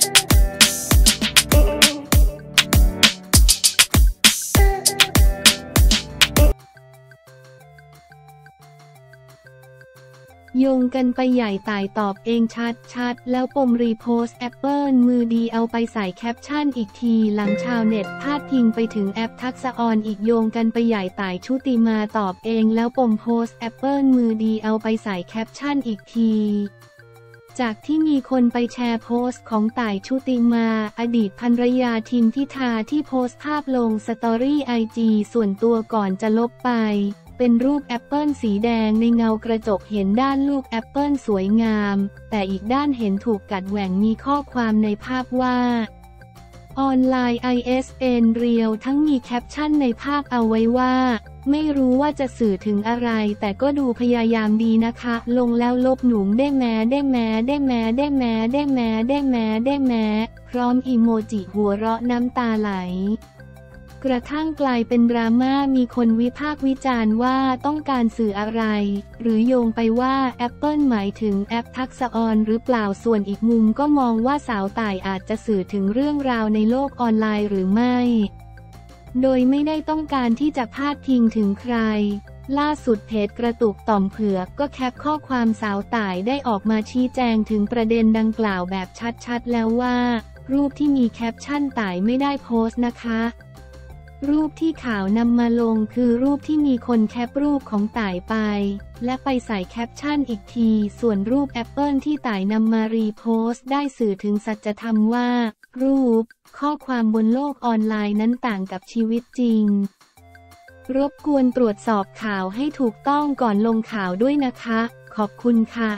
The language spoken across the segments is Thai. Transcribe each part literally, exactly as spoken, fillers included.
โยงกันไปใหญ่ต่ายตอบเองชัดๆแล้วปมรีโพสต์แอปเปิลมือดีเอาไปใส่แคปชั่นอีกทีหลังชาวเน็ตพาดพิงไปถึงแอปทักษะออนอีกโยงกันไปใหญ่ต่ายชุติมาตอบเองแล้วปมโพสต์แอปเปิลมือดีเอาไปใส่แคปชั่นอีกทีจากที่มีคนไปแชร์โพสต์ของต่ายชุติมาอดีตภรรยาทิมพิธาที่โพสต์ภาพลงสตอรี่ไอจีส่วนตัวก่อนจะลบไปเป็นรูปแอปเปิลสีแดงในเงากระจกเห็นด้านลูกแอปเปิลสวยงามแต่อีกด้านเห็นถูกกัดแหว่งมีข้อความในภาพว่าออนไลน์ ไอ เอส เอ็น เรียวทั้งมีแคปชั่นในภาพเอาไว้ว่าไม่รู้ว่าจะสื่อถึงอะไรแต่ก็ดูพยายามดีนะคะลงแล้วลบหนุ่มได้แม้ได้แม้ได้แม้ได้แม้ได้แม้ได้แม้ได้แม้พร้อมอีโมจิหัวเราะน้ำตาไหลกระทั่งกลายเป็นดราม่ามีคนวิพากษ์วิจารณ์ว่าต้องการสื่ออะไรหรือโยงไปว่า Apple หมายถึงแอปทักษะออนหรือเปล่าส่วนอีกมุมก็มองว่าสาวต่ายอาจจะสื่อถึงเรื่องราวในโลกออนไลน์หรือไม่โดยไม่ได้ต้องการที่จะพาดพิงถึงใครล่าสุดเพจกระตุกต่อมเผือกก็แคปข้อความสาวต่ายได้ออกมาชี้แจงถึงประเด็นดังกล่าวแบบชัดๆแล้วว่ารูปที่มีแคปชั่นต่ายไม่ได้โพสต์นะคะรูปที่ข่าวนำมาลงคือรูปที่มีคนแคปรูปของต่ายไปและไปใส่แคปชั่นอีกทีส่วนรูปแอปเปิลที่ต่ายนำมารีโพสต์ได้สื่อถึงสัจธรรมว่ารูปข้อความบนโลกออนไลน์นั้นต่างกับชีวิตจริงรบกวนตรวจสอบข่าวให้ถูกต้องก่อนลงข่าวด้วยนะคะขอบคุณค่ะ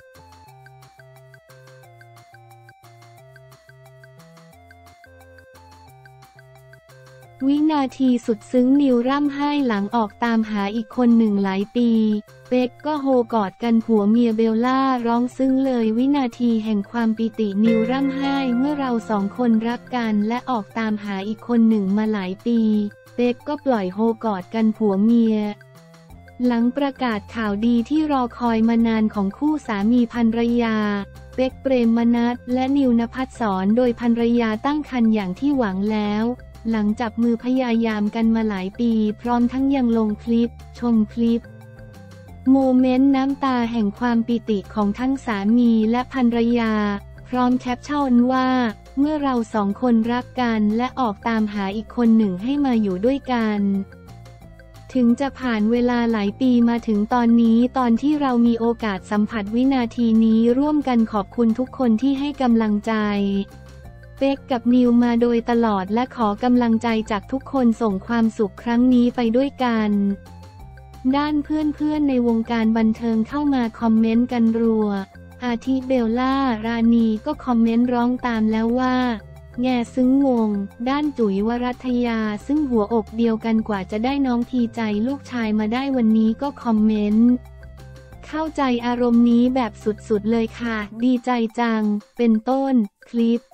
วินาทีสุดซึ้งนิวร่ำไห้หลังออกตามหาอีกคนหนึ่งหลายปีเป๊กก็โฮกอดกันผัวเมียเบลล่าร้องซึ้งเลยวินาทีแห่งความปิตินิวร่ำไห้เมื่อเราสองคนรักกันและออกตามหาอีกคนหนึ่งมาหลายปีเป๊กก็ปล่อยโฮกอดกันผัวเมียหลังประกาศข่าวดีที่รอคอยมานานของคู่สามีภรรยาเป๊กเปรมมนัสและนิวนภัสสรโดยภรรยาตั้งครรภ์อย่างที่หวังแล้วหลังจับมือพยายามกันมาหลายปีพร้อมทั้งยังลงคลิปชมคลิปโมเมนต์น้ำตาแห่งความปิติของทั้งสามีและภรรยาพร้อมแคปชั่นว่าเมื่อเราสองคนรักกันและออกตามหาอีกคนหนึ่งให้มาอยู่ด้วยกันถึงจะผ่านเวลาหลายปีมาถึงตอนนี้ตอนที่เรามีโอกาสสัมผัสวินาทีนี้ร่วมกันขอบคุณทุกคนที่ให้กำลังใจเป๊กกับนิวมาโดยตลอดและขอกำลังใจจากทุกคนส่งความสุขครั้งนี้ไปด้วยกันด้านเพื่อนๆในวงการบันเทิงเข้ามาคอมเมนต์กันรัวอาทิเบลล่ารานีก็คอมเมนต์ร้องตามแล้วว่าแง่ซึ้งงงด้านจุ๋ยวรัตยาซึ่งหัวอกเดียวกันกว่าจะได้น้องทีใจลูกชายมาได้วันนี้ก็คอมเมนต์เข้าใจอารมณ์นี้แบบสุดๆเลยค่ะดีใจจังเป็นต้นคลิป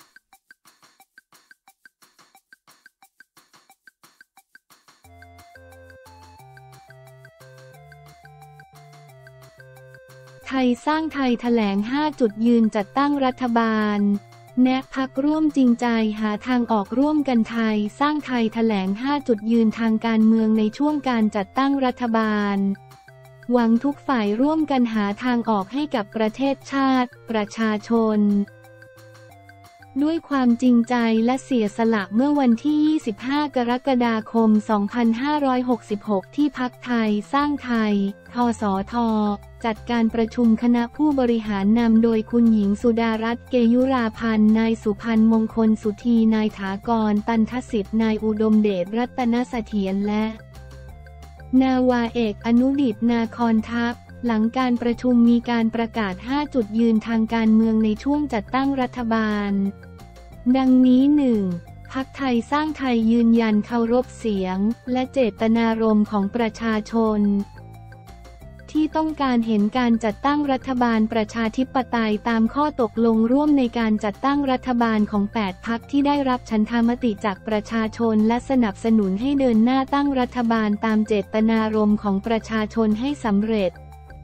ไทยสร้างไทยแถลงห้าจุดยืนจัดตั้งรัฐบาลแนะพรรคร่วมจริงใจหาทางออกร่วมกันไทยสร้างไทยแถลงห้าจุดยืนทางการเมืองในช่วงการจัดตั้งรัฐบาลหวังทุกฝ่ายร่วมกันหาทางออกให้กับประเทศชาติประชาชนด้วยความจริงใจและเสียสละเมื่อวันที่ยี่สิบห้ากรกฎาคมสองพันห้าร้อยหกสิบหกที่พรรคไทยสร้างไทยทสทจัดการประชุมคณะผู้บริหารนำโดยคุณหญิงสุดารัตน์เกยุราพันธ์นายสุพันธ์มงคลสุธีนายถากรตันทสิทธิ์นายอุดมเดชรัตนเสถียรและนาวาเอกอนุดิษฐ์นาคอนทัพหลังการประชุมมีการประกาศห้าจุดยืนทางการเมืองในช่วงจัดตั้งรัฐบาลดังนี้ หนึ่ง พรรคไทยสร้างไทยยืนยันเคารพเสียงและเจตนารมณ์ของประชาชนที่ต้องการเห็นการจัดตั้งรัฐบาลประชาธิปไตยตามข้อตกลงร่วมในการจัดตั้งรัฐบาลของแปดพรรคที่ได้รับฉันทามติจากประชาชนและสนับสนุนให้เดินหน้าตั้งรัฐบาลตามเจตนารมณ์ของประชาชนให้สำเร็จเ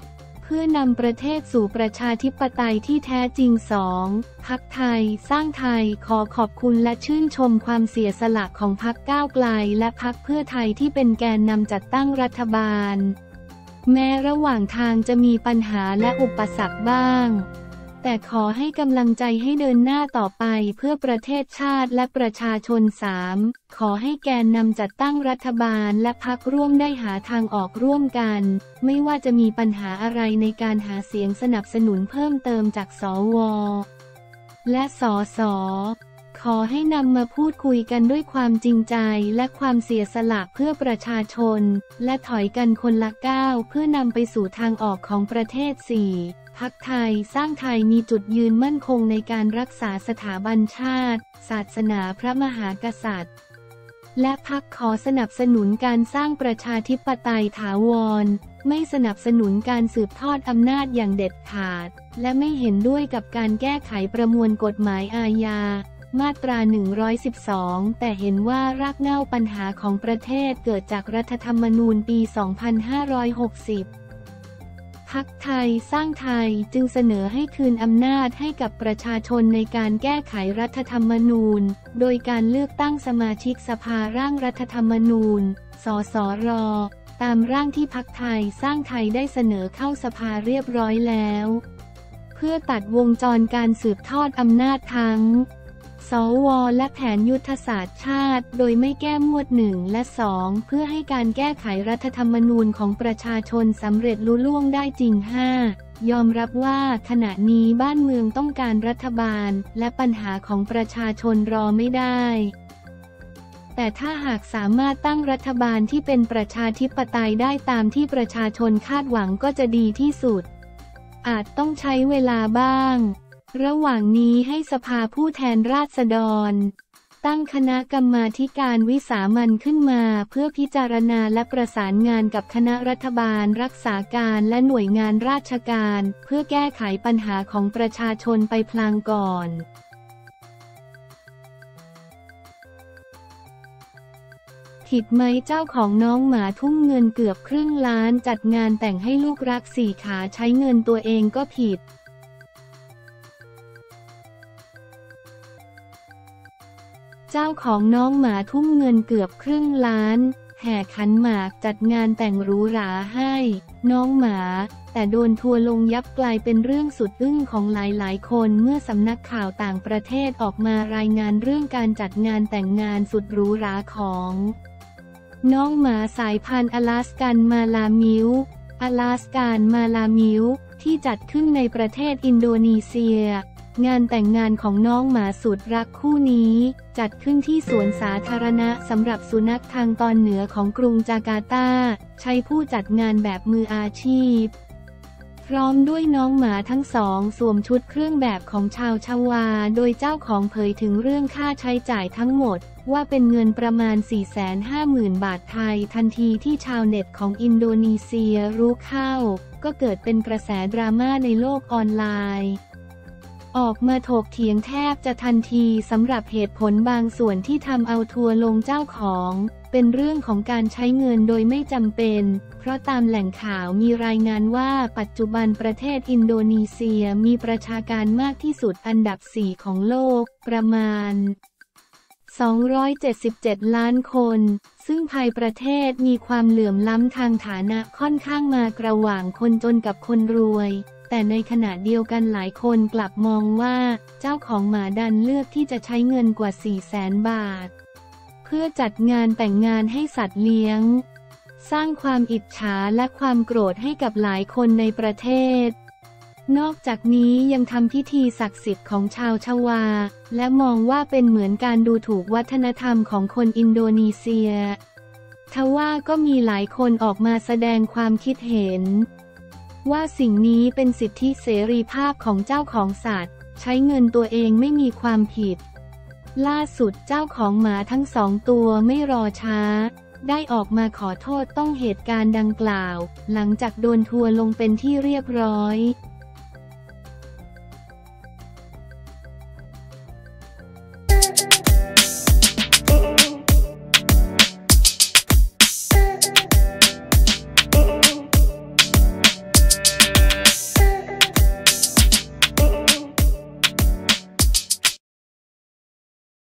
พื่อนำประเทศสู่ประชาธิปไตยที่แท้จริง สอง พรรคไทยสร้างไทยขอขอบคุณและชื่นชมความเสียสละของพรรคก้าวไกลและพรรคเพื่อไทยที่เป็นแกนนำจัดตั้งรัฐบาลแม้ระหว่างทางจะมีปัญหาและอุปสรรคบ้างแต่ขอให้กำลังใจให้เดินหน้าต่อไปเพื่อประเทศชาติและประชาชน สาม ขอให้แกนนำจัดตั้งรัฐบาลและพรรคร่วมได้หาทางออกร่วมกันไม่ว่าจะมีปัญหาอะไรในการหาเสียงสนับสนุนเพิ่มเติมจากสวและสสขอให้นำมาพูดคุยกันด้วยความจริงใจและความเสียสละเพื่อประชาชนและถอยกันคนละก้าวเพื่อนำไปสู่ทางออกของประเทศ สี่ พรรคไทยสร้างไทยมีจุดยืนมั่นคงในการรักษาสถาบันชาติศาสนาพระมหากษัตริย์และพรรคขอสนับสนุนการสร้างประชาธิปไตยถาวรไม่สนับสนุนการสืบทอดอำนาจอย่างเด็ดขาดและไม่เห็นด้วยกับการแก้ไขประมวลกฎหมายอาญามาตรา หนึ่งร้อยสิบสอง แต่เห็นว่ารากเหง้าปัญหาของประเทศเกิดจากรัฐธรรมนูญปี สองพันห้าร้อยหกสิบ พรรคไทยสร้างไทยจึงเสนอให้คืนอำนาจให้กับประชาชนในการแก้ไขรัฐธรรมนูญโดยการเลือกตั้งสมาชิกสภาร่างรัฐธรรมนูญ สสร.ตามร่างที่พรรคไทยสร้างไทยได้เสนอเข้าสภาเรียบร้อยแล้วเพื่อตัดวงจรการสืบทอดอำนาจทั้งสวและแผนยุทธศาสตร์ชาติโดยไม่แก้หมวดหนึ่งและสองเพื่อให้การแก้ไขรัฐธรรมนูญของประชาชนสำเร็จลุล่วงได้จริง ห้า ยอมรับว่าขณะนี้บ้านเมืองต้องการรัฐบาลและปัญหาของประชาชนรอไม่ได้แต่ถ้าหากสามารถตั้งรัฐบาลที่เป็นประชาธิปไตยได้ตามที่ประชาชนคาดหวังก็จะดีที่สุดอาจต้องใช้เวลาบ้างระหว่างนี้ให้สภาผู้แทนราษฎรตั้งคณะกรรมาธิการวิสามัญขึ้นมาเพื่อพิจารณาและประสานงานกับคณะรัฐบาลรักษาการและหน่วยงานราชการเพื่อแก้ไขปัญหาของประชาชนไปพลางก่อนผิดไหมเจ้าของน้องหมาทุ่มเงินเกือบครึ่งล้านจัดงานแต่งให้ลูกรักสี่ขาใช้เงินตัวเองก็ผิดเจ้าของน้องหมาทุ่มเงินเกือบครึ่งล้านแห่ขันหมากจัดงานแต่งหรูหราให้น้องหมาแต่โดนทัวร์ลงยับกลายเป็นเรื่องสุดอึ้งของหลายๆคนเมื่อสำนักข่าวต่างประเทศออกมารายงานเรื่องการจัดงานแต่งงานสุดหรูหราของน้องหมาสายพันธุ์อลาสกันมาลามิวอลาสกันมาลามิวที่จัดขึ้นในประเทศอินโดนีเซียงานแต่งงานของน้องหมาสุดรักคู่นี้จัดขึ้นที่สวนสาธารณะสำหรับสุนัขทางตอนเหนือของกรุงจาการ์ตาใช้ผู้จัดงานแบบมืออาชีพพร้อมด้วยน้องหมาทั้งสองสวมชุดเครื่องแบบของชาวชวาโดยเจ้าของเผยถึงเรื่องค่าใช้จ่ายทั้งหมดว่าเป็นเงินประมาณ สี่แสนห้าหมื่น บาทไทยทันทีที่ชาวเน็ตของอินโดนีเซียรู้เข้าก็เกิดเป็นกระแสดราม่าในโลกออนไลน์ออกมาถกเถียงแทบจะทันทีสำหรับเหตุผลบางส่วนที่ทำเอาทัวร์ลงเจ้าของเป็นเรื่องของการใช้เงินโดยไม่จำเป็นเพราะตามแหล่งข่าวมีรายงานว่าปัจจุบันประเทศอินโดนีเซียมีประชากรมากที่สุดอันดับสี่ของโลกประมาณสองร้อยเจ็ดสิบเจ็ดล้านคนซึ่งภายประเทศมีความเหลื่อมล้ำทางฐานะค่อนข้างมากระหว่างคนจนกับคนรวยแต่ในขณะเดียวกันหลายคนกลับมองว่าเจ้าของหมาดันเลือกที่จะใช้เงินกว่า สี่แสน บาทเพื่อจัดงานแต่งงานให้สัตว์เลี้ยงสร้างความอิจฉาและความโกรธให้กับหลายคนในประเทศนอกจากนี้ยังทำพิธีศักดิ์สิทธิ์ของชาวชวาและมองว่าเป็นเหมือนการดูถูกวัฒนธรรมของคนอินโดนีเซียทว่าก็มีหลายคนออกมาแสดงความคิดเห็นว่าสิ่งนี้เป็นสิทธิเสรีภาพของเจ้าของสัตว์ใช้เงินตัวเองไม่มีความผิดล่าสุดเจ้าของหมาทั้งสองตัวไม่รอช้าได้ออกมาขอโทษต้องเหตุการณ์ดังกล่าวหลังจากโดนทัวร์ลงเป็นที่เรียบร้อย